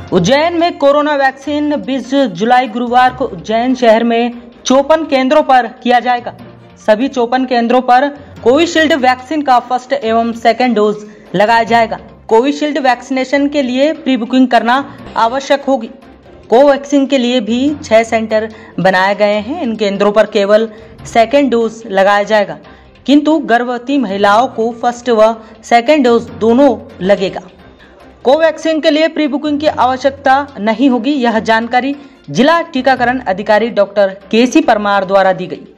उज्जैन में corona vaccine 20 जुलाई गुरुवार को उज्जैन शहर में 54 केंद्रों पर किया जाएगा। सभी 54 केंद्रों पर कोविशील्ड वैक्सीन का फर्स्ट एवं सेकेंड डोज लगाया जाएगा। कोविशील्ड वैक्सीनेशन के लिए प्री बुकिंग करना आवश्यक होगी। कोवैक्सीन के लिए भी 6 सेंटर बनाए गए हैं। इन केंद्रों पर केवल सेकेंड डोज लगाया जाएगा, किंतु गर्भवती महिलाओं को फर्स्ट व सेकेंड डोज दोनों लगेगा। कोवैक्सीन के लिए प्री बुकिंग की आवश्यकता नहीं होगी। यह जानकारी जिला टीकाकरण अधिकारी डॉक्टर केसी परमार द्वारा दी गई।